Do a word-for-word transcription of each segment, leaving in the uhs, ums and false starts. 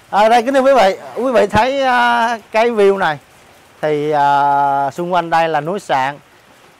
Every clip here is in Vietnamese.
À, đây kính thưa quý vị, quý vị thấy uh, cái view này thì uh, xung quanh đây là núi Sạn. Uh,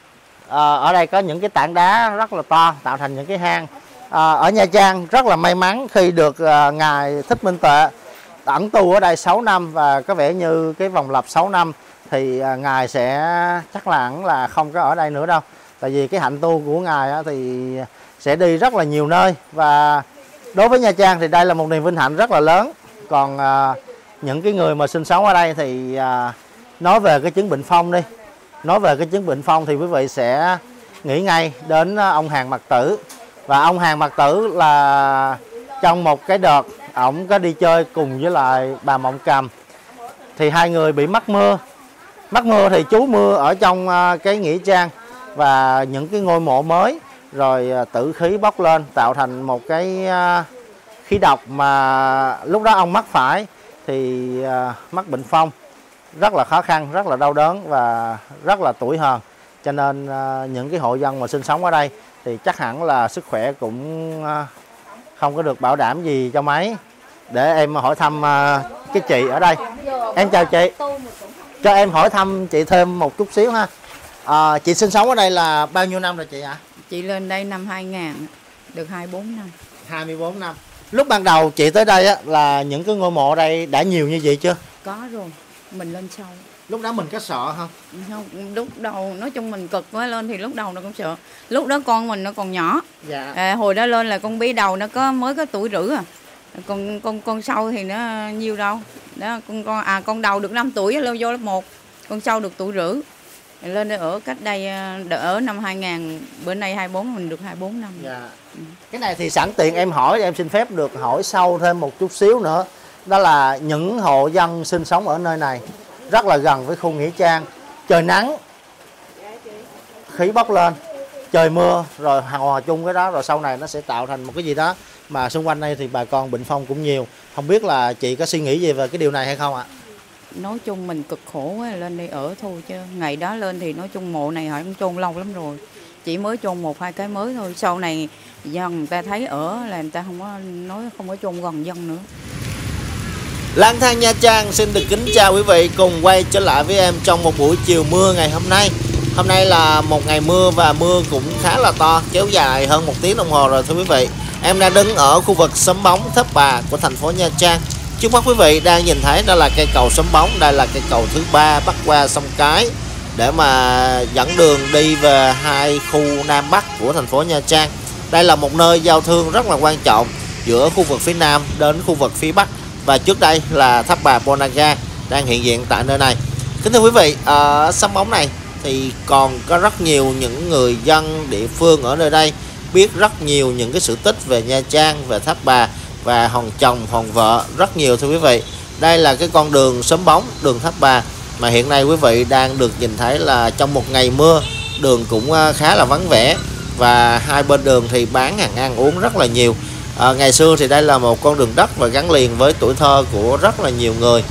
ở đây có những cái tảng đá rất là to tạo thành những cái hang. Uh, ở Nha Trang rất là may mắn khi được uh, ngài Thích Minh Tuệ ẩn tu ở đây sáu năm, và có vẻ như cái vòng lặp sáu năm thì uh, ngài sẽ chắc là hẳn là không có ở đây nữa đâu. Tại vì cái hạnh tu của ngài uh, thì sẽ đi rất là nhiều nơi, và đối với Nha Trang thì đây là một niềm vinh hạnh rất là lớn. Còn à, những cái người mà sinh sống ở đây thì à, nói về cái chứng Bệnh Phong đi. Nói về cái chứng Bệnh Phong thì quý vị sẽ nghĩ ngay đến ông Hàn Mặc Tử. Và ông Hàn Mặc Tử là trong một cái đợt ổng có đi chơi cùng với lại bà Mộng Cầm, thì hai người bị mắc mưa. Mắc mưa thì trú mưa ở trong à, cái nghĩa trang và những cái ngôi mộ mới, rồi à, tử khí bốc lên tạo thành một cái à, khí độc mà lúc đó ông mắc phải thì uh, mắc bệnh phong rất là khó khăn, rất là đau đớn và rất là tủi hờn. Cho nên uh, những cái hộ dân mà sinh sống ở đây thì chắc hẳn là sức khỏe cũng uh, không có được bảo đảm gì cho mấy. Để em hỏi thăm uh, cái chị ở đây. Em chào chị. Cho em hỏi thăm chị thêm một chút xíu ha. Uh, chị sinh sống ở đây là bao nhiêu năm rồi chị ạ? Chị lên đây năm hai nghìn, được hai mươi bốn năm. hai mươi bốn năm. Lúc ban đầu chị tới đây á, là những cái ngôi mộ ở đây đã nhiều như vậy chưa? Có rồi, mình lên sau. Lúc đó mình có sợ không? Không, lúc đầu nói chung mình cực quá, lên thì lúc đầu nó cũng sợ. Lúc đó con mình nó còn nhỏ. Dạ. À, hồi đó lên là con bí đầu nó có mới có tuổi rưỡi à. Còn con con sau thì nó nhiêu đâu. Đó, con con à con đầu được năm tuổi lên vô lớp một, con sau được tuổi rưỡi. Lên đây ở cách đây ở năm hai nghìn, bữa nay hai mươi bốn, mình được hai mươi bốn năm. Dạ. Ừ. Cái này thì sẵn tiện em hỏi, em xin phép được hỏi sâu thêm một chút xíu nữa. Đó là những hộ dân sinh sống ở nơi này rất là gần với khu nghĩa trang. Trời nắng, khí bốc lên, trời mưa, rồi hòa chung cái đó, rồi sau này nó sẽ tạo thành một cái gì đó. Mà xung quanh đây thì bà con bệnh phong cũng nhiều. Không biết là chị có suy nghĩ gì về cái điều này hay không ạ? Nói chung mình cực khổ quá, lên đây ở thôi chứ. Ngày đó lên thì nói chung mộ này họ cũng chôn lâu lắm rồi. Chỉ mới chôn một hai cái mới thôi. Sau này dân người ta thấy ở là người ta không có nói không có chôn gần dân nữa. Lang thang Nha Trang xin được kính chào quý vị, cùng quay trở lại với em trong một buổi chiều mưa ngày hôm nay. Hôm nay là một ngày mưa và mưa cũng khá là to, kéo dài hơn một tiếng đồng hồ rồi thưa quý vị. Em đang đứng ở khu vực Xóm Bóng, Tháp Bà của thành phố Nha Trang. Trước mắt quý vị đang nhìn thấy đó là cây cầu Xóm Bóng, đây là cây cầu thứ ba bắc qua sông Cái để mà dẫn đường đi về hai khu Nam Bắc của thành phố Nha Trang. Đây là một nơi giao thương rất là quan trọng giữa khu vực phía Nam đến khu vực phía Bắc, và trước đây là Tháp Bà Ponagar đang hiện diện tại nơi này. Kính thưa quý vị, ở Xóm Bóng này thì còn có rất nhiều những người dân địa phương ở nơi đây biết rất nhiều những cái sự tích về Nha Trang, về Tháp Bà và hòn chồng, hòn vợ rất nhiều thưa quý vị. Đây là cái con đường Xóm Bóng, đường Tháp Bà mà hiện nay quý vị đang được nhìn thấy là trong một ngày mưa đường cũng khá là vắng vẻ, và hai bên đường thì bán hàng ăn uống rất là nhiều. À, ngày xưa thì đây là một con đường đất và gắn liền với tuổi thơ của rất là nhiều người.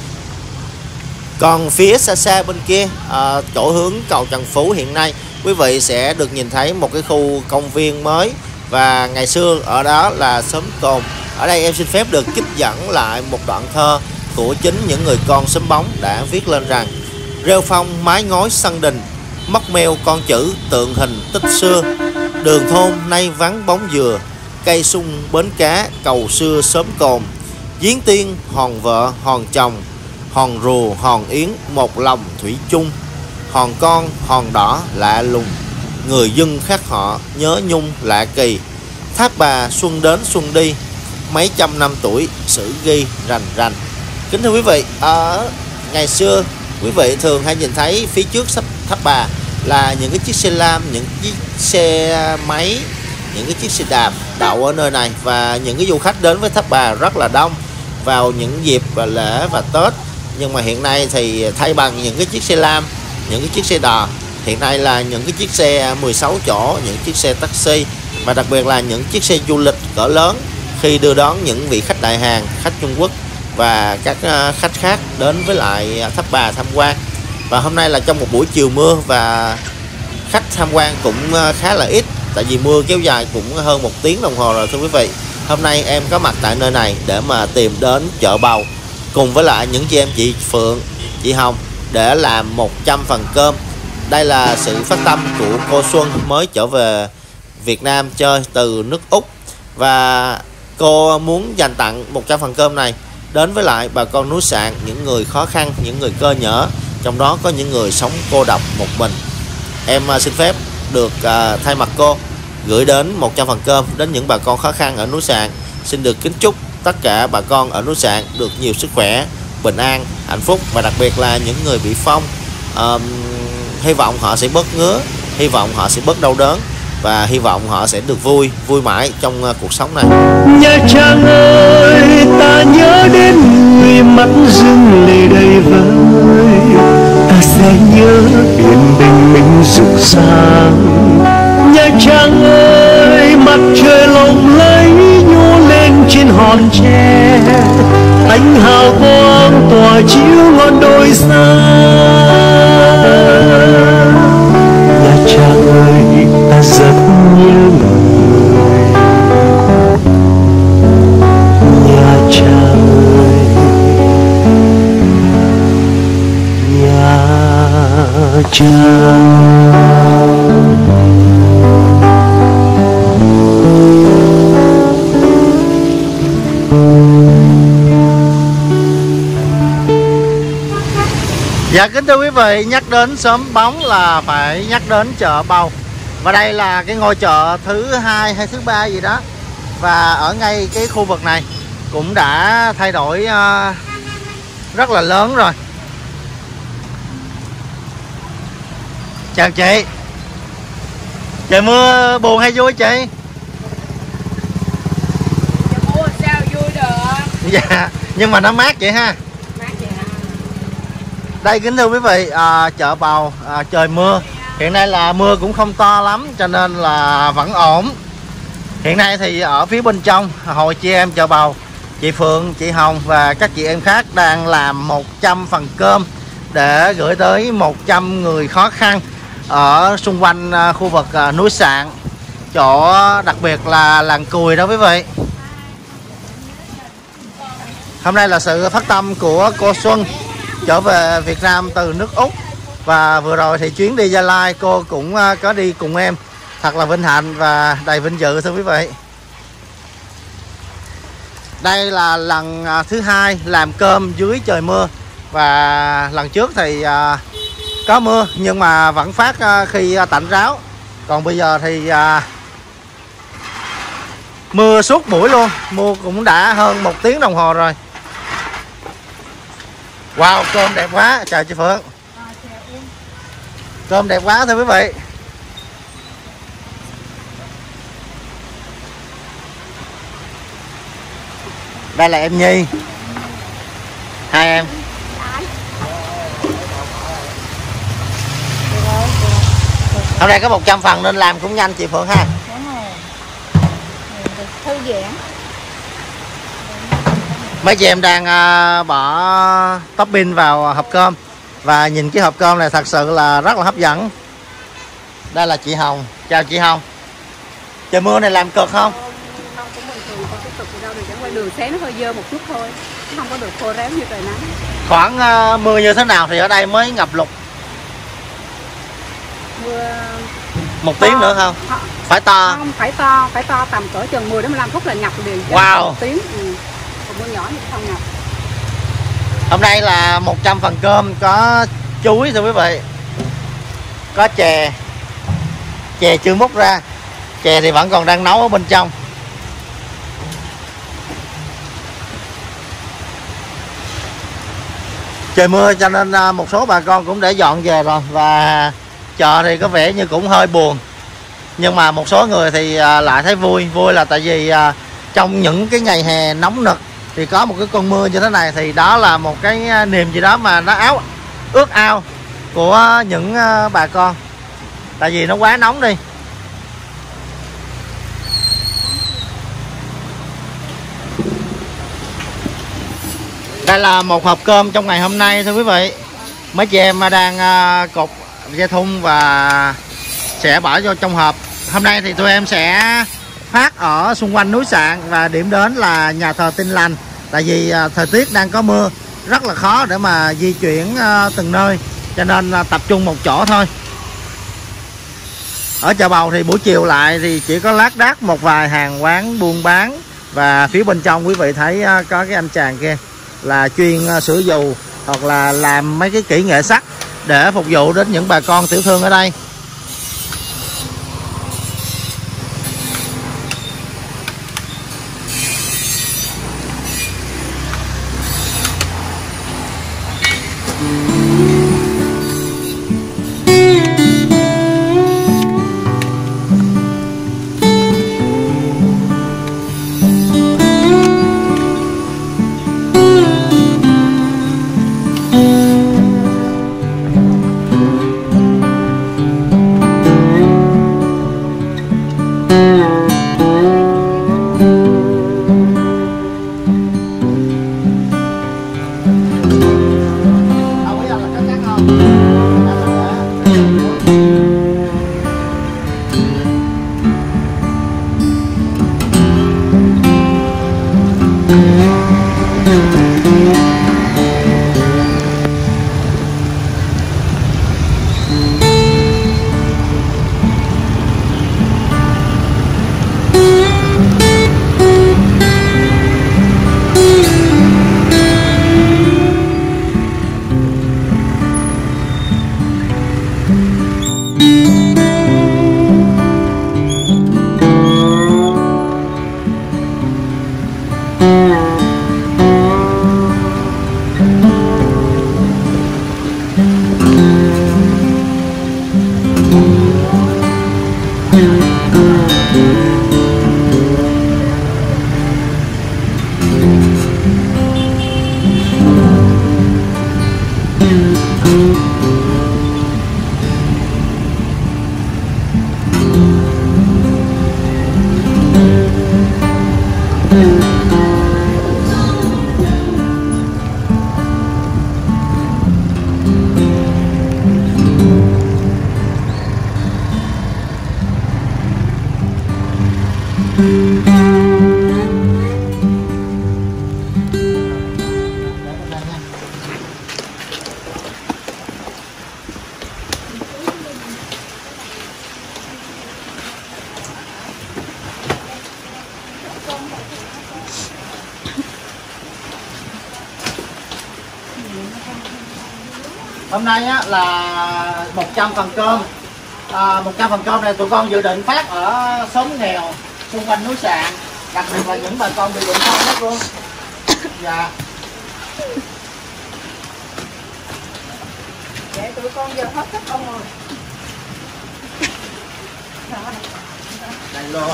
Còn phía xa xa bên kia, à, chỗ hướng cầu Trần Phú, hiện nay quý vị sẽ được nhìn thấy một cái khu công viên mới, và ngày xưa ở đó là xóm Cồn. Ở đây em xin phép được trích dẫn lại một đoạn thơ của chính những người con Xóm Bóng đã viết lên rằng: rêu phong mái ngói sân đình, móc meo con chữ tượng hình tích xưa, đường thôn nay vắng bóng dừa, cây sung bến cá cầu xưa xóm Cồn, giếng tiên hòn vợ hòn chồng, hòn rùa hòn yến một lòng thủy chung, hòn con hòn đỏ lạ lùng, người dân khác họ nhớ nhung lạ kỳ, Tháp Bà xuân đến xuân đi, mấy trăm năm tuổi sử ghi rành rành. Kính thưa quý vị, ở ngày xưa quý vị thường hay nhìn thấy phía trước Tháp Bà là những cái chiếc xe lam, những chiếc xe máy, những cái chiếc xe đạp đậu ở nơi này, và những cái du khách đến với Tháp Bà rất là đông vào những dịp lễ và Tết. Nhưng mà hiện nay thì thay bằng những cái chiếc xe lam, những cái chiếc xe đò, hiện nay là những cái chiếc xe mười sáu chỗ, những chiếc xe taxi, và đặc biệt là những chiếc xe du lịch cỡ lớn khi đưa đón những vị khách đại hàng, khách Trung Quốc và các khách khác đến với lại Tháp Bà tham quan. Và hôm nay là trong một buổi chiều mưa và khách tham quan cũng khá là ít, tại vì mưa kéo dài cũng hơn một tiếng đồng hồ rồi thưa quý vị. Hôm nay em có mặt tại nơi này để mà tìm đến chợ Bầu, cùng với lại những chị em chị Phượng, chị Hồng để làm một trăm phần cơm. Đây là sự phát tâm của cô Xuân mới trở về Việt Nam chơi từ nước Úc, và cô muốn dành tặng một trăm phần cơm này đến với lại bà con núi Sạn, những người khó khăn, những người cơ nhở, trong đó có những người sống cô độc một mình. Em xin phép được uh, thay mặt cô gửi đến một trăm phần cơm đến những bà con khó khăn ở núi Sạn. Xin được kính chúc tất cả bà con ở núi Sạn được nhiều sức khỏe, bình an, hạnh phúc, và đặc biệt là những người bị phong, uh, hy vọng họ sẽ bớt ngứa, hy vọng họ sẽ bớt đau đớn, và hy vọng họ sẽ được vui, vui mãi trong uh, cuộc sống này. Nhà Trang ơi, ta nhớ đến người mắt rưng lệ đầy vơi, ta sẽ nhớ yên bình minh rực sáng. Nhà Trang ơi, mặt trời lộng lẫy nhô lên trên hòn tre, ánh hào quang tỏa chiếu ngọn đồi xa. Nhà Trang ơi, ta rất nhớ người. Nhà Trang ơi, Nhà Trang. Dạ kính thưa quý vị, nhắc đến xóm Bóng là phải nhắc đến chợ Bầu. Và đây là cái ngôi chợ thứ hai hay thứ ba gì đó. Và ở ngay cái khu vực này cũng đã thay đổi uh, rất là lớn rồi. Chào chị. Trời mưa buồn hay vui chị? Trời mưa sao vui được. Dạ, nhưng mà nó mát vậy ha. Đây kính thưa quý vị, à, chợ Bầu à, trời mưa. Hiện nay là mưa cũng không to lắm cho nên là vẫn ổn. Hiện nay thì ở phía bên trong hội chị em chợ Bầu, chị Phượng, chị Hồng và các chị em khác đang làm một trăm phần cơm để gửi tới một trăm người khó khăn ở xung quanh à, khu vực à, núi Sạn, chỗ đặc biệt là làng Cùi đó quý vị. Hôm nay là sự phát tâm của cô Xuân trở về Việt Nam từ nước Úc, và vừa rồi thì chuyến đi Gia Lai cô cũng có đi cùng em, thật là vinh hạnh và đầy vinh dự thưa quý vị. Đây là lần thứ hai làm cơm dưới trời mưa, và lần trước thì có mưa nhưng mà vẫn phát khi tạnh ráo, còn bây giờ thì mưa suốt buổi luôn, mưa cũng đã hơn một tiếng đồng hồ rồi. Wow, cơm đẹp quá, chào chị Phượng. Cơm đẹp quá thưa quý vị. Đây là em Nhi, hai em. Hôm nay có một trăm phần nên làm cũng nhanh chị Phượng ha. Đúng rồi. Thư giãn. Mấy chị em đang uh, bỏ topping vào hộp cơm, và nhìn cái hộp cơm này thật sự là rất là hấp dẫn. Đây là chị Hồng, chào chị Hồng. Trời mưa này làm cực không? Không, cũng bình thường, không có cực gì đâu, được chẳng qua đường xé nó hơi dơ một chút thôi, không có được khô ráo như trời nắng. Khoảng uh, mưa như thế nào thì ở đây mới ngập lụt? Mưa một to, tiếng nữa không? Không, phải to. Không, phải to, phải to tầm cỡ chừng mười đến mười lăm phút là ngập liền. Wow. Một tiếng. Ừ. Còn mưa nhỏ thì không ngập. Hôm nay là một trăm phần cơm, có chuối thưa quý vị, có chè, chè chưa múc ra, chè thì vẫn còn đang nấu ở bên trong. Trời mưa cho nên một số bà con cũng để dọn về rồi, và chợ thì có vẻ như cũng hơi buồn, nhưng mà một số người thì lại thấy vui. Vui là tại vì trong những cái ngày hè nóng nực thì có một cái cơn mưa như thế này, thì đó là một cái niềm gì đó mà nó áo ước ao của những bà con, tại vì nó quá nóng đi. Đây là một hộp cơm trong ngày hôm nay thưa quý vị. Mấy chị em đang cột dây thun và sẽ bỏ vô trong hộp. Hôm nay thì tụi em sẽ phát ở xung quanh núi Sạn, và điểm đến là nhà thờ Tin Lành Tại vì à, thời tiết đang có mưa, rất là khó để mà di chuyển à, từng nơi, cho nên à, tập trung một chỗ thôi. Ở chợ Bầu thì buổi chiều lại thì chỉ có lác đác một vài hàng quán buôn bán. Và phía bên trong quý vị thấy à, có cái anh chàng kia là chuyên à, sửa dù hoặc là làm mấy cái kỹ nghệ sắt để phục vụ đến những bà con tiểu thương ở đây. Hôm nay á, là một trăm phần cơm, à, một trăm phần cơm này tụi con dự định phát ở xóm nghèo xung quanh núi Sạn, đặc biệt là những bà con bị bệnh phong hết luôn. Dạ. Vậy tụi con giờ hết thích không rồi. Đây luôn.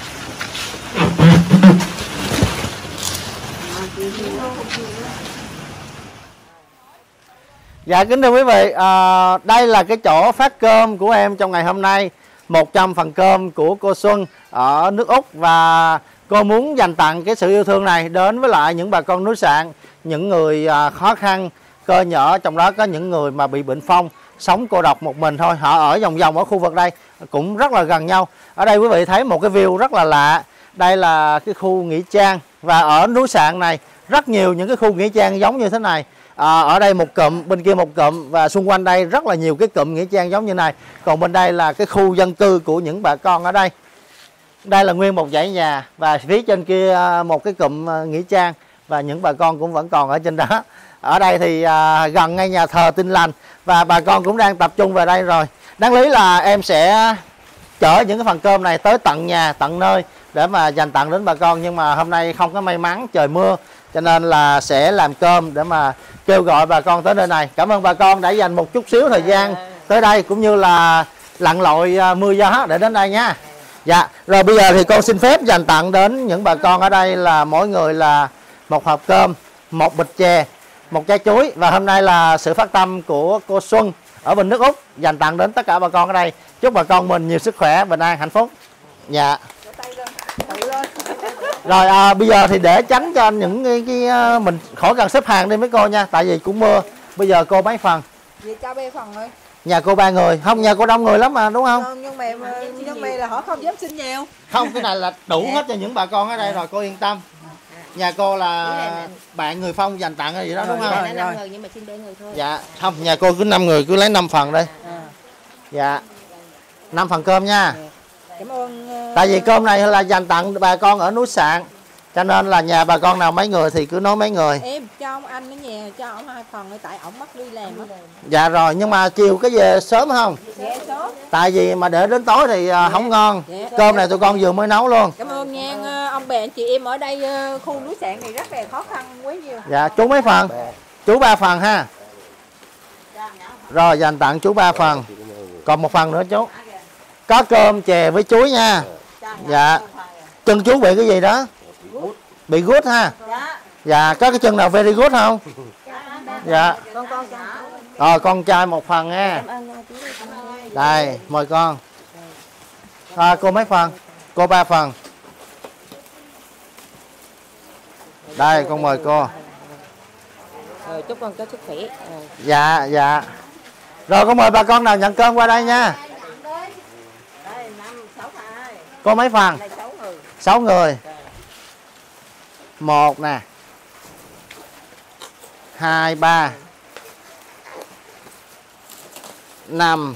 Dạ kính thưa quý vị, à, đây là cái chỗ phát cơm của em trong ngày hôm nay, một trăm phần cơm của cô Xuân ở nước Úc, và cô muốn dành tặng cái sự yêu thương này đến với lại những bà con núi Sạn, những người à, khó khăn, cơ nhở, trong đó có những người mà bị bệnh phong, sống cô độc một mình thôi, họ ở vòng vòng ở khu vực đây cũng rất là gần nhau. Ở đây quý vị thấy một cái view rất là lạ, đây là cái khu nghĩa trang, và ở núi Sạn này rất nhiều những cái khu nghĩa trang giống như thế này. À, ở đây một cụm, bên kia một cụm, và xung quanh đây rất là nhiều cái cụm nghĩa trang giống như này. Còn bên đây là cái khu dân cư của những bà con ở đây. Đây là nguyên một dãy nhà, và phía trên kia một cái cụm nghĩa trang, và những bà con cũng vẫn còn ở trên đó. Ở đây thì à, gần ngay nhà thờ Tin Lành, và bà con cũng đang tập trung về đây rồi. Đáng lý là em sẽ chở những cái phần cơm này tới tận nhà, tận nơi để mà dành tặng đến bà con, nhưng mà hôm nay không có may mắn, trời mưa, cho nên là sẽ làm cơm để mà kêu gọi bà con tới nơi này. Cảm ơn bà con đã dành một chút xíu thời gian tới đây, cũng như là lặn lội mưa gió để đến đây nha. Dạ, rồi bây giờ thì con xin phép dành tặng đến những bà con ở đây là mỗi người là một hộp cơm, một bịch chè, một trái chuối. Và hôm nay là sự phát tâm của cô Xuân ở bên nước Úc dành tặng đến tất cả bà con ở đây. Chúc bà con mình nhiều sức khỏe, bình an, hạnh phúc. Dạ. Rồi à, bây giờ thì để tránh cho những cái, cái mình khỏi cần xếp hàng đi mấy cô nha, tại vì cũng mưa. Bây giờ cô mấy phần? Vậy cho ba phần thôi. Nhà cô ba người, không nhà cô đông người lắm mà đúng không? Không, nhưng mà nhưng mà là họ không dám xin nhiều. Không, cái này là đủ hết cho những bà con ở đây rồi, cô yên tâm. Nhà cô là bạn người Phong dành tặng hay gì đó đúng không? Là năm người nhưng mà xin bảy người thôi. Dạ, không, nhà cô cứ năm người cứ lấy năm phần đi. À. Dạ. năm phần cơm nha. Cảm ơn. Uh... Tại vì cơm này là dành tặng bà con ở núi Sạn. Cho nên là nhà bà con nào mấy người thì cứ nói mấy người. Em cho ông anh ở nhà cho ông hai phần tại ổng mất đi làm á. Dạ rồi, nhưng mà chiều cái về sớm không? Dạ sớm. Tại vì mà để đến tối thì dạ. không ngon. Dạ. Cơm này tụi con vừa mới nấu luôn. Cảm ơn nha ông bà anh chị em ở đây khu núi Sạn này rất là khó khăn quá nhiều. Dạ, chú mấy phần? Chú ba phần ha. Rồi dành tặng chú ba phần. Còn một phần nữa chú. Có cơm chè với chuối nha. Dạ. Chân chú bị cái gì đó? Bị gút ha. Dạ, có cái chân nào very good không? Dạ. Rồi con trai một phần nha. Đây, mời con. À, cô mấy phần? Cô ba phần. Đây, con mời cô. Rồi, chúc con có sức khỏe. Dạ, dạ. Rồi con mời bà con nào nhận cơm qua đây nha. Cô mấy phần? sáu người. Một nè. Hai, ba. Năm.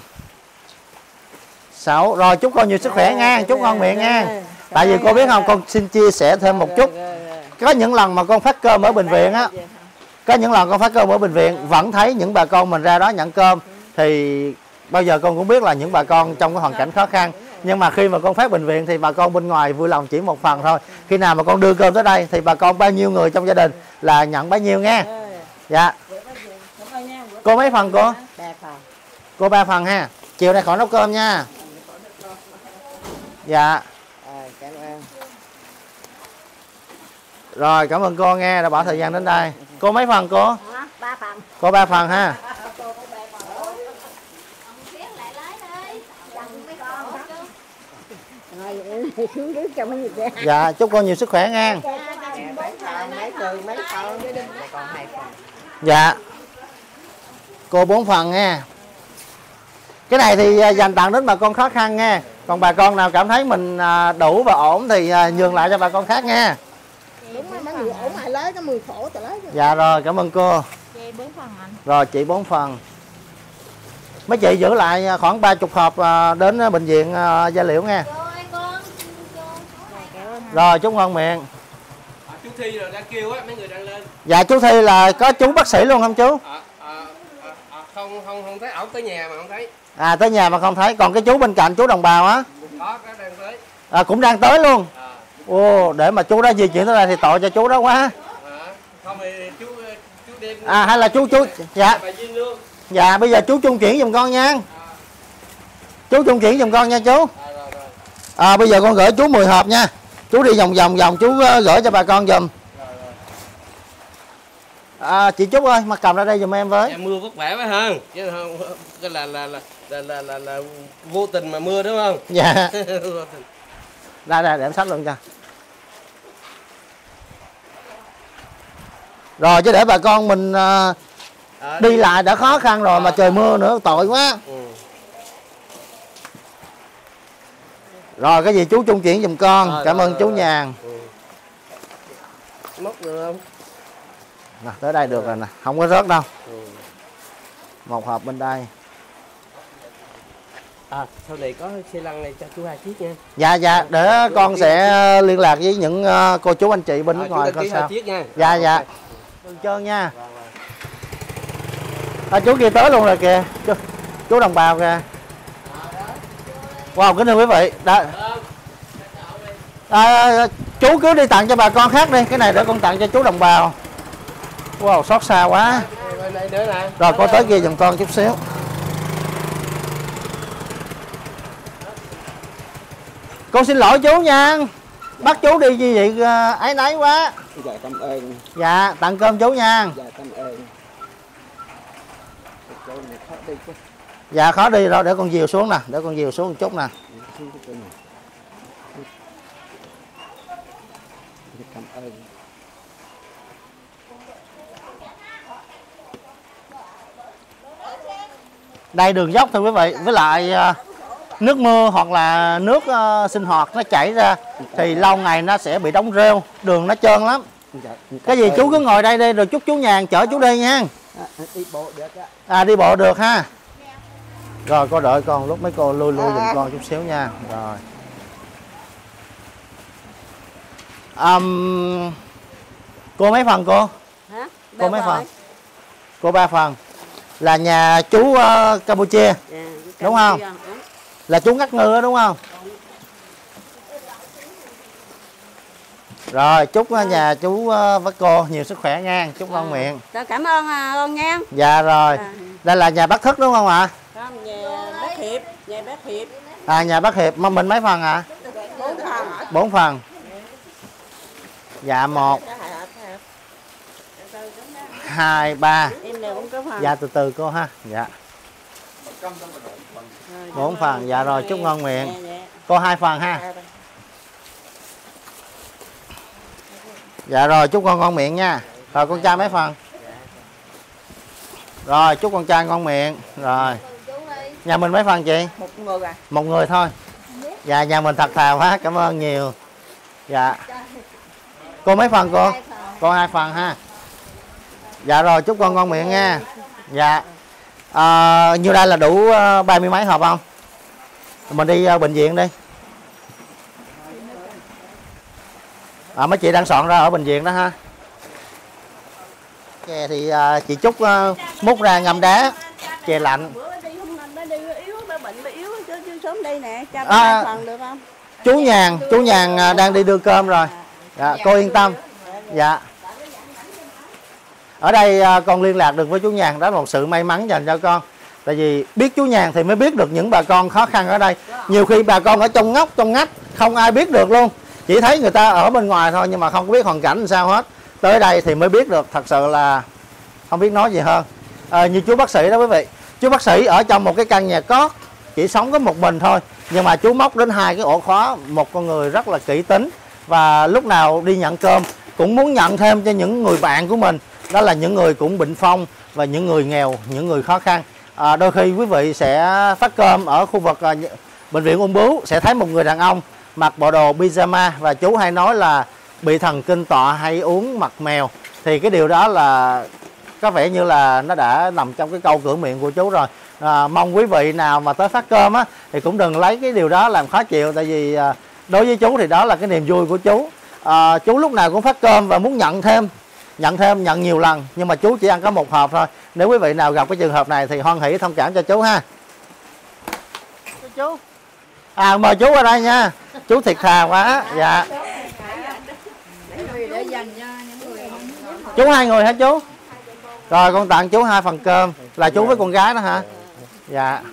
Sáu. Rồi chúc con nhiều sức khỏe nha. Chúc ngon miệng nha. Tại vì cô biết không, con xin chia sẻ thêm một chút. Có những lần mà con phát cơm ở bệnh viện á, có những lần con phát cơm ở bệnh viện vẫn thấy những bà con mình ra đó nhận cơm. Thì bao giờ con cũng biết là những bà con trong cái hoàn cảnh khó khăn. Nhưng mà khi mà con phát bệnh viện thì bà con bên ngoài vui lòng chỉ một phần thôi. Khi nào mà con đưa cơm tới đây thì bà con bao nhiêu người trong gia đình là nhận bấy nhiêu nha. Dạ. Cô mấy phần cô? Cô ba phần ha. Chiều nay khỏi nấu cơm nha. Dạ. Rồi cảm ơn cô nghe đã bỏ thời gian đến đây. Cô mấy phần cô? ba phần. Cô ba phần ha. Dạ, chúc cô nhiều sức khỏe nha. Dạ. Cô bốn phần nha. Cái này thì dành tặng đến bà con khó khăn nha. Còn bà con nào cảm thấy mình đủ và ổn thì nhường lại cho bà con khác nha. Đúng rồi, mấy người ổn ai lấy cái mười khổ cho lấy. Dạ rồi, cảm ơn cô. Chị bốn phần anh. Rồi chị bốn phần. Mấy chị giữ lại khoảng ba mươi hộp đến bệnh viện Gia Liễu nha. Rồi chúc ngon miệng. À, chú Thi rồi đang kêu á, mấy người đang lên. Dạ chú Thi là có chú bác sĩ luôn không chú? À, à, à, à, không không không thấy ổng tới nhà mà không thấy. À tới nhà mà không thấy, còn cái chú bên cạnh chú đồng bào á? Có, có đang tới. À, cũng đang tới luôn. À. Ồ, để mà chú đó di chuyển tới đây thì tội cho chú đó quá. À, không thì chú chú đem. À hay là chú chú dạ. Dạ bây giờ chú trung chuyển giùm con nha. À. Chú trung chuyển giùm con nha chú. À, rồi, rồi. À bây giờ con gửi chú mười hộp nha. Chú đi vòng vòng vòng chú gửi cho bà con giùm. À, chị Trúc ơi, mà cầm ra đây giùm em với. Dạ, mưa vất vả quá hơn. Chứ không cái là là là là là, là, là vô tình mà mưa đúng không? Dạ. Đây đây để em xách luôn cho. Rồi chứ để bà con mình uh, à, đi, đi lại đã khó khăn rồi à, mà trời mưa nữa tội quá. Ừ. Rồi cái gì chú trung chuyển giùm con. À, cảm rồi, ơn rồi, chú rồi. Nhàn. Ừ. Móc được không? Nè, tới đây được rồi nè, không có rớt đâu. Ừ. Một hộp bên đây. À, sau này có xe lăn này cho chú hai chiếc nha. Dạ dạ, để chú con sẽ liên lạc với những uh, cô chú anh chị bên nước à, ngoài coi sao. Chiếc nha. Dạ dạ. Okay. Đường trơn nha. À, chú kia tới luôn rồi kìa. Chú, chú đồng bào kìa. Wow, kính thưa quý vị. Đó. À, chú cứ đi tặng cho bà con khác đi. Cái này để con tặng cho chú đồng bào. Wow, xót xa quá. Rồi con tới kia giùm con chút xíu. Con xin lỗi chú nha. Bắt chú đi như vậy ái náy quá. Dạ cảm ơn. Dạ tặng cơm chú nha. Dạ cảm ơn. Dạ khó đi rồi, để con dìu xuống nè, để con dìu xuống một chút nè. Cảm ơn. Đây đường dốc thưa quý vị, với lại nước mưa hoặc là nước uh, sinh hoạt nó chảy ra thì lâu ngày nó sẽ bị đóng rêu, đường nó trơn lắm. Cái gì chú cứ ngồi đây đi rồi chúc chú Nhàn chở chú đi nha. À, đi bộ được á. À đi bộ được ha. Rồi cô đợi con lúc mấy cô lui lui giùm con chút xíu nha. Rồi. Um, cô mấy phần cô? Hả? Cô mấy phần? Cô ba phần. Là nhà chú uh, Campuchia. Dạ, đúng không? Đúng. Là chú Ngắt Ngư đó đúng không? Đúng. Rồi chúc uh, nhà chú uh, với cô nhiều sức khỏe nha. Chúc ngon à. miệng. Rồi, cảm ơn uh, con nha. Dạ rồi. À. Đây là nhà bác Thức đúng không ạ? Không, nhà bác Hiệp. Nhà bác Hiệp. À nhà bác Hiệp. Mà mình mấy phần ạ? À? Bốn phần. Bốn phần. Dạ một. Hai ba. Dạ từ từ cô ha. Dạ bốn phần. Dạ rồi chúc ngon miệng. Cô hai phần ha. Dạ rồi chúc con ngon miệng nha. Rồi con trai mấy phần? Rồi chúc con trai ngon miệng. Rồi nhà mình mấy phần chị? Một người à? Một người thôi. Dạ nhà mình thật thà quá. Cảm ơn nhiều. Dạ cô mấy phần cô? Cô hai phần ha. Dạ rồi chúc con ngon miệng nha. Dạ à, như đây là đủ ba mươi mấy hộp không? Mình đi uh, bệnh viện đi. À, mấy chị đang soạn ra ở bệnh viện đó ha. Chè thì uh, chị Trúc uh, múc ra ngâm đá chè lạnh. À, chú Nhàn chú Nhàn uh, đang đi đưa cơm rồi. Dạ, cô yên tâm. Dạ ở đây uh, con liên lạc được với chú Nhàn, đó là một sự may mắn dành cho con. Tại vì biết chú Nhàn thì mới biết được những bà con khó khăn ở đây. Nhiều khi bà con ở trong ngóc trong ngách không ai biết được luôn, chỉ thấy người ta ở bên ngoài thôi nhưng mà không có biết hoàn cảnh làm sao hết. Tới đây thì mới biết được, thật sự là không biết nói gì hơn. À, như chú bác sĩ đó quý vị, chú bác sĩ ở trong một cái căn nhà cót, chỉ sống có một mình thôi, nhưng mà chú móc đến hai cái ổ khóa. Một con người rất là kỹ tính và lúc nào đi nhận cơm cũng muốn nhận thêm cho những người bạn của mình, đó là những người cũng bệnh phong và những người nghèo, những người khó khăn. À, đôi khi quý vị sẽ phát cơm ở khu vực à, bệnh viện ung bướu sẽ thấy một người đàn ông mặc bộ đồ pyjama, và chú hay nói là bị thần kinh tọa hay uống mặt mèo, thì cái điều đó là có vẻ như là nó đã nằm trong cái câu cửa miệng của chú rồi. À, mong quý vị nào mà tới phát cơm á thì cũng đừng lấy cái điều đó làm khó chịu, tại vì à, đối với chú thì đó là cái niềm vui của chú. À, chú lúc nào cũng phát cơm và muốn nhận thêm, nhận thêm, nhận nhiều lần, nhưng mà chú chỉ ăn có một hộp thôi. Nếu quý vị nào gặp cái trường hợp này thì hoan hỷ thông cảm cho chú ha. Chú à, mời chú qua đây nha, chú thiệt thà quá. Dạ chú hai người hả chú? Rồi con tặng chú hai phần cơm. Là chú với con gái đó hả? Dạ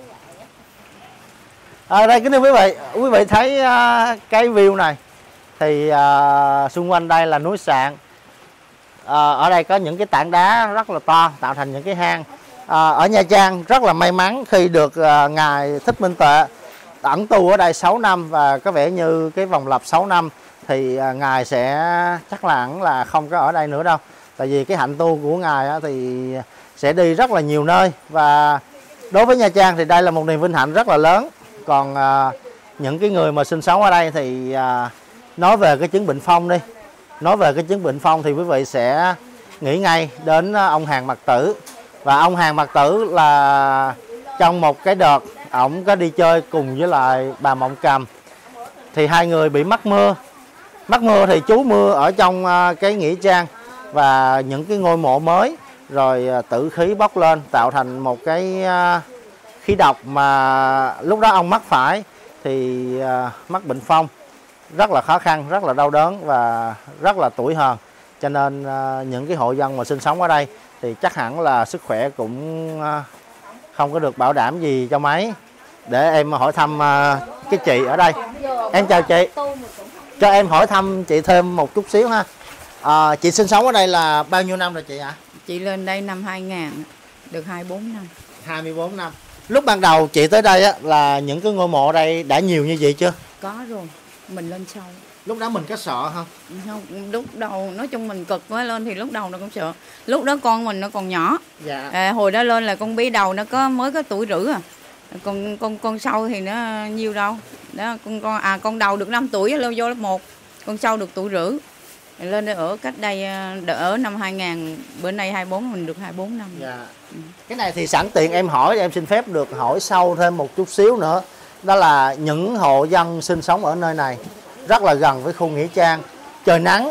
ở à, đây kính thưa quý vị, quý vị thấy uh, cái view này thì uh, xung quanh đây là núi Sạn. À, ở đây có những cái tảng đá rất là to tạo thành những cái hang. À, ở Nha Trang rất là may mắn khi được à, ngài Thích Minh Tuệ ẩn tu ở đây sáu năm, và có vẻ như cái vòng lặp sáu năm thì à, ngài sẽ chắc là hẳn là không có ở đây nữa đâu. Tại vì cái hạnh tu của ngài á, thì sẽ đi rất là nhiều nơi, và đối với Nha Trang thì đây là một niềm vinh hạnh rất là lớn. Còn à, những cái người mà sinh sống ở đây thì à, nói về cái chứng bệnh phong đi. Nói về cái chứng bệnh phong thì quý vị sẽ nghĩ ngay đến ông Hàn Mặc Tử. Và ông Hàn Mặc Tử là trong một cái đợt ổng có đi chơi cùng với lại bà Mộng Cầm, thì hai người bị mắc mưa. Mắc mưa thì trú mưa ở trong cái nghĩa trang và những cái ngôi mộ mới, rồi tử khí bốc lên tạo thành một cái khí độc mà lúc đó ông mắc phải thì mắc bệnh phong. Rất là khó khăn, rất là đau đớn và rất là tủi hờn. Cho nên uh, những cái hộ dân mà sinh sống ở đây thì chắc hẳn là sức khỏe cũng uh, không có được bảo đảm gì cho mấy. Để em hỏi thăm uh, cái chị ở đây. Em chào chị. Cho em hỏi thăm chị thêm một chút xíu ha. Uh, chị sinh sống ở đây là bao nhiêu năm rồi chị ạ? Chị lên đây năm hai nghìn, được hai mươi bốn năm. hai mươi bốn năm. Lúc ban đầu chị tới đây á, là những cái ngôi mộ ở đây đã nhiều như vậy chưa? Có rồi. Mình lên sau. Lúc đó mình có sợ không? Không, lúc đầu nói chung mình cực quá, lên thì lúc đầu nó cũng sợ. Lúc đó con mình nó còn nhỏ. Dạ. À, hồi đó lên là con bí đầu nó có mới có tuổi rưỡi à. Con con con sau thì nó nhiêu đâu. Đó con con à con đầu được năm tuổi lên vô lớp một. Con sau được tuổi rưỡi. Lên đây ở cách đây ở năm hai nghìn, bữa nay hai mươi bốn, mình được hai mươi bốn năm. Dạ. Cái này thì sẵn tiện em hỏi, em xin phép được hỏi sâu thêm một chút xíu nữa. Đó là những hộ dân sinh sống ở nơi này rất là gần với khu nghĩa trang. Trời nắng,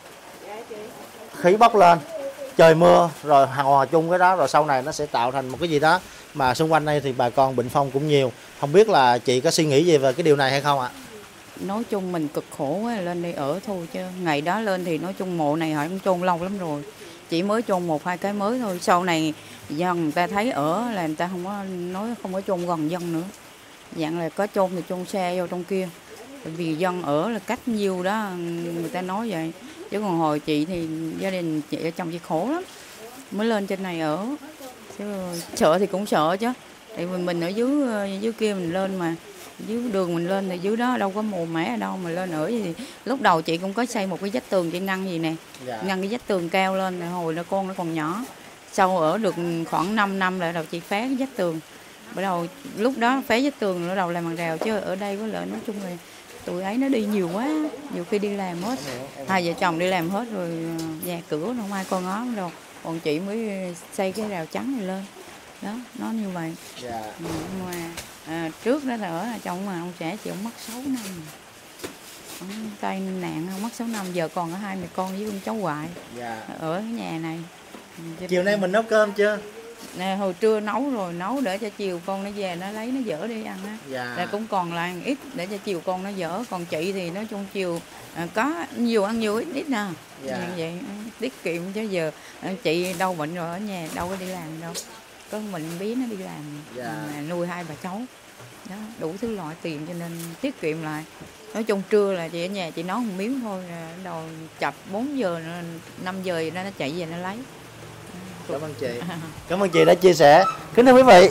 khí bốc lên, trời mưa rồi hòa chung cái đó, rồi sau này nó sẽ tạo thành một cái gì đó mà xung quanh đây thì bà con bệnh phong cũng nhiều. Không biết là chị có suy nghĩ gì về cái điều này hay không ạ? Nói chung mình cực khổ quá, lên đây ở thôi chứ. Ngày đó lên thì nói chung mộ này họ cũng chôn lâu lắm rồi. Chỉ mới chôn một hai cái mới thôi. Sau này dân người ta thấy ở là người ta không có nói không có chôn gần dân nữa. Dạng là có chôn thì chôn xe vô trong kia. Bởi vì dân ở là cách nhiêu đó người ta nói vậy. Chứ còn hồi chị thì gia đình chị ở chồng chị khổ lắm. Mới lên trên này ở. Chứ sợ thì cũng sợ chứ. Tại vì mình ở dưới dưới kia mình lên mà. Dưới đường mình lên thì dưới đó đâu có mồ mẻ ở đâu mà lên ở gì. Lúc đầu chị cũng có xây một cái vách tường chị ngăn gì nè. Dạ. Ngăn cái vách tường cao lên, hồi đó con nó còn nhỏ. Sau ở được khoảng năm năm lại đầu chị phá cái vách tường. Bắt đầu lúc đó phá vách tường bắt đầu làm bằng rào, chứ ở đây có lợi nói chung là tụi ấy nó đi nhiều quá, nhiều khi đi làm hết. Hai vợ chồng đi làm hết rồi, nhà cửa không ai con ngó đâu. Còn chị mới xây cái rào chắn này lên. Đó, nó như vậy. Dạ. Mà à, trước đó là ở chồng mà ông trẻ chị ông mất sáu năm. Ông tai nạn ông mất sáu năm, giờ còn có hai mẹ con với con cháu ngoại. Dạ. Ở cái nhà này. Chiều nay mình nấu cơm chưa? Nè, hồi trưa nấu rồi, nấu để cho chiều con nó về nó lấy nó dỡ đi ăn á. Dạ. Là cũng còn lại ít để cho chiều con nó dỡ. Còn chị thì nói chung chiều à, có nhiều ăn nhiều ít ít nè. Dạ. Như vậy tiết kiệm, chứ giờ chị đau bệnh rồi ở nhà đâu có đi làm đâu. Có mình bí nó đi làm. Dạ. Nuôi hai bà cháu. Đó, đủ thứ loại tiền cho nên tiết kiệm lại. Nói chung trưa là chị ở nhà chị nấu một miếng thôi, đầu chập bốn giờ năm giờ nó nó chạy về nó lấy. Cảm ơn chị. Cảm ơn chị đã chia sẻ. Kính thưa quý vị,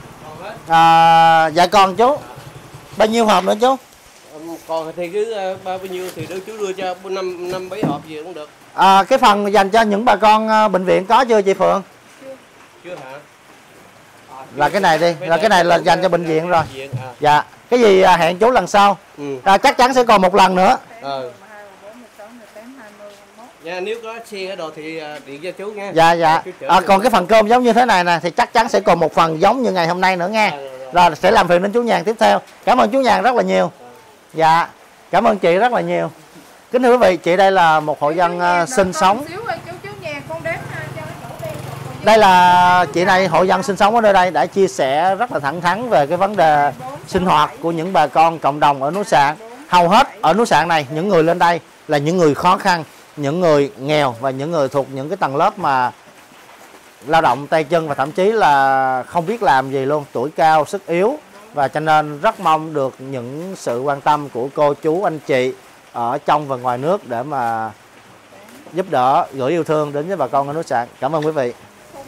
à, dạ còn chú bao nhiêu hộp nữa chú? Còn thì cứ bao nhiêu thì đưa chú đưa cho năm năm bảy hộp gì cũng được. À, cái phần dành cho những bà con bệnh viện có chưa chị Phượng? Chưa. Chưa hả? À, là cái này đi, là cái này là dành cho bệnh viện rồi. À. Dạ. Cái gì hẹn chú lần sau. Ừ. À, chắc chắn sẽ còn một lần nữa. Ừ. Nha, nếu có xe ở đồ thì điện cho chú nha. Dạ dạ. À, còn cái phần cơm giống như thế này nè thì chắc chắn sẽ còn một phần giống như ngày hôm nay nữa nha. À, rồi, rồi. Rồi sẽ làm phiền đến chú Nhàn tiếp theo. Cảm ơn chú Nhàn rất là nhiều. Dạ. Cảm ơn chị rất là nhiều. Kính thưa quý vị, chị đây là một hộ dân uh, sinh sống. Đây là chị này hộ dân sinh sống ở nơi đây đã chia sẻ rất là thẳng thắn về cái vấn đề sinh hoạt của những bà con cộng đồng ở núi Sạn. Hầu hết ở núi Sạn này những người lên đây là những người khó khăn, những người nghèo và những người thuộc những cái tầng lớp mà lao động tay chân và thậm chí là không biết làm gì luôn, tuổi cao, sức yếu. Và cho nên rất mong được những sự quan tâm của cô chú anh chị ở trong và ngoài nước để mà giúp đỡ, gửi yêu thương đến với bà con ở núi Sạn. Cảm ơn quý vị.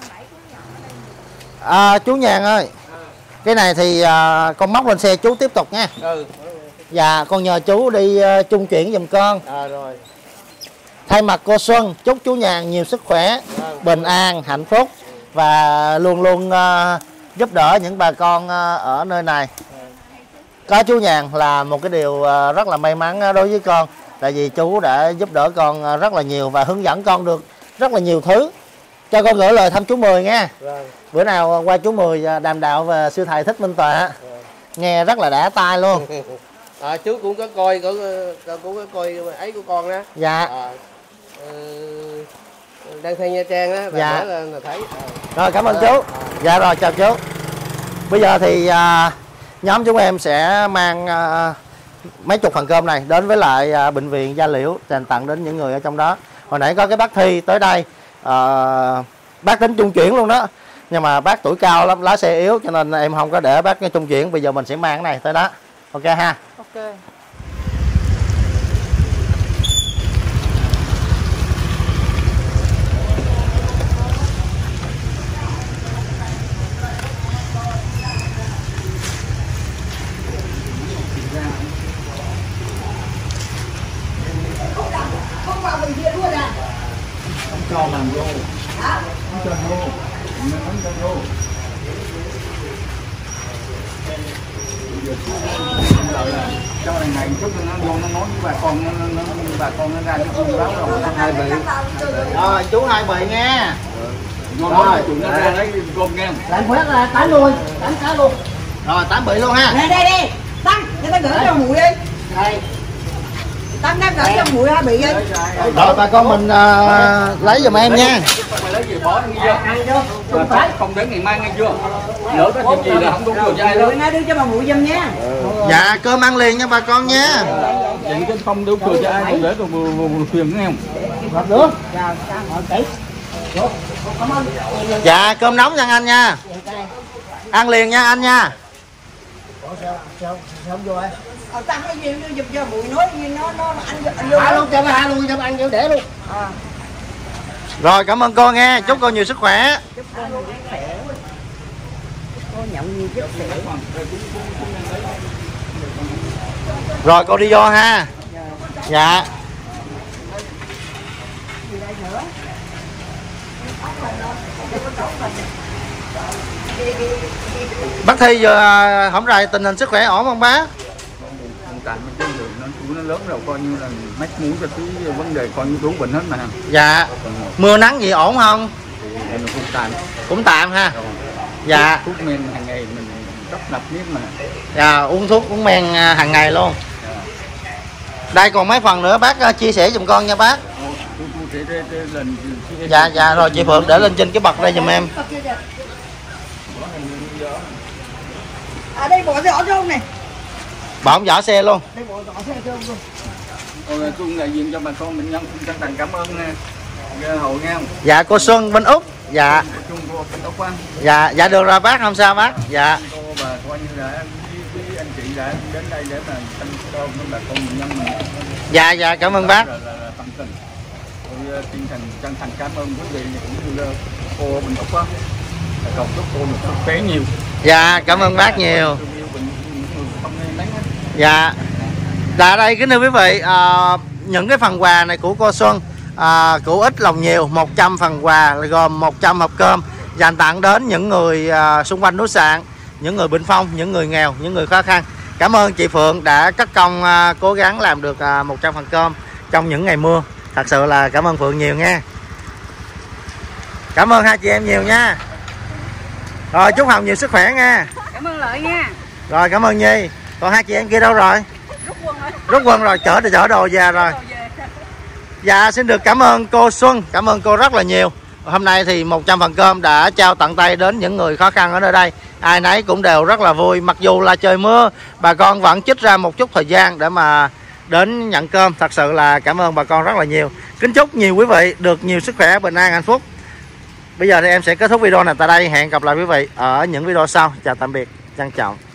À, chú Nhàn ơi, cái này thì à, con móc lên xe chú tiếp tục nha. Ừ. Dạ, con nhờ chú đi uh, trung chuyển giùm con. À, rồi. Thay mặt cô Xuân, chúc chú Nhàn nhiều sức khỏe, ừ. bình an, hạnh phúc và luôn luôn uh, giúp đỡ những bà con uh, ở nơi này. Ừ. Có chú Nhàn là một cái điều uh, rất là may mắn đối với con. Tại vì chú đã giúp đỡ con uh, rất là nhiều và hướng dẫn con được rất là nhiều thứ. Cho con gửi lời thăm chú Mười nha. Rồi. Bữa nào qua chú Mười đàm đạo về sư thầy Thích Minh Tuệ. Nghe rất là đã tai luôn. À, chú cũng có coi, cũng, cũng có coi ấy của con đó. Dạ. À, ừ, đang thay Nha Trang á, dạ. là, là thấy. À. Rồi cảm ơn à, chú. À. Dạ rồi chào chú. Bây giờ thì à, nhóm chúng em sẽ mang à, mấy chục phần cơm này đến với lại à, bệnh viện Gia Liễu dành tặng đến những người ở trong đó. Hồi nãy có cái bác Thi tới đây, à, bác tính trung chuyển luôn đó. Nhưng mà bác tuổi cao lắm, lái xe yếu cho nên em không có để bác cái trung chuyển. Bây giờ mình sẽ mang cái này tới đó. Ok ha. Ok. Không vào bệnh viện luôn à? Không cho làm vô. Hả? Không cho vô. Không cho vô. cho này ngày chút nó vô nó nói với bà con nó, nó, bà con nó ra nó báo rồi hai vị Rồi chú hai bì nghe. vô nói chuyện nó ra lấy cơm nghe Làm quét là tám luôn, tám cá luôn. Rồi tám bì luôn ha. Đây đây đi, Tăng, cho ta gửi cho muội đi. Đây. Tăng đã gửi cho muội hai bị đi. Rồi bà con mình uh, lấy giùm em nha. mày lấy gì bỏ nghe chưa ăn chưa không phải không đến ngày mai nghe chưa lỡ có chuyện gì là không đúng rồi cho ai đó Nay đưa cho bà muội giùm nha. Dạ cơm ăn liền nha bà con nha. vậy chứ không đúng rồi cho ai còn để rồi thuyền nghe không Hợp được. Rồi, sao hỏi kỹ. Cảm ơn. Dạ cơm nóng nha anh nha. Ăn liền nha anh nha. Không vô ai. Ờ, Tăng cái gì nó giùm cho muội nói nó nó ăn ăn vô. Ăn luôn cho bà luôn cho ăn vô để luôn. À. Rồi cảm ơn cô nghe, chúc cô nhiều sức khỏe. Chúc cô nhiều sức khỏe. Cô nhận nhiều sức khỏe. Rồi cô đi vô ha. Dạ. Bác Thi giờ không rày tình hình sức khỏe ổn không bác? tại mấy cái đường nó nó lớn rồi coi như là mách muốn cho cái vấn đề coi như cứu bệnh hết mà. Dạ. Mưa nắng gì ổn không? Thì nó cũng tạm. Cũng tạm ha. Rồi. Dạ. Thuốc men hàng ngày mình rất nập nhất mà. Dạ, uống thuốc uống men hàng ngày luôn. Dạ. Đây còn mấy phần nữa bác chia sẻ giùm con nha bác. Dạ dạ rồi chị Phượng để lên trên cái bậc đây giùm em. À đây bỏ vỏ rôn này. Bỏ không vỏ xe luôn. Đây bỏ vỏ xe rôn luôn. Ôi, tôi đại diện cho bà con bệnh nhân cũng chân thành cảm ơn nha. Hậu nghe không? Dạ cô Xuân bên Úc. Dạ. Dạ dạ được rồi bác không sao bác. Dạ. Cô bà coi như là với anh chị đã đến đây để mà chăm sóc bà con bệnh nhân mình. Dạ dạ cảm ơn bác. Là, là, là tâm tình. Tôi chân thành chân thành cảm ơn quý vị cũng như cô mình Úc á. Cầu chúc cô được sức khỏe nhiều. Dạ cảm ơn bác nhiều. Dạ. Dạ đây kính thưa quý vị, à, những cái phần quà này của cô Xuân, à, của ít lòng nhiều, một trăm phần quà gồm một trăm hộp cơm dành tặng đến những người à, xung quanh núi Sạn, những người bệnh phong, những người nghèo, những người khó khăn. Cảm ơn chị Phượng đã cất công à, cố gắng làm được à, một trăm phần cơm trong những ngày mưa. Thật sự là cảm ơn Phượng nhiều nha. Cảm ơn hai chị em nhiều nha. Rồi chúc Hồng nhiều sức khỏe nha. Cảm ơn Lợi nha. Rồi cảm ơn Nhi. Còn hai chị em kia đâu rồi? Rút quân rồi. Rút quân rồi, chở chở đồ về rồi. Dạ xin được cảm ơn cô Xuân, cảm ơn cô rất là nhiều. Hôm nay thì một trăm phần cơm đã trao tận tay đến những người khó khăn ở nơi đây. Ai nấy cũng đều rất là vui. Mặc dù là trời mưa, bà con vẫn trích ra một chút thời gian để mà đến nhận cơm. Thật sự là cảm ơn bà con rất là nhiều. Kính chúc nhiều quý vị được nhiều sức khỏe, bình an, hạnh phúc. Bây giờ thì em sẽ kết thúc video này tại đây. Hẹn gặp lại quý vị ở những video sau. Chào tạm biệt, trân trọng.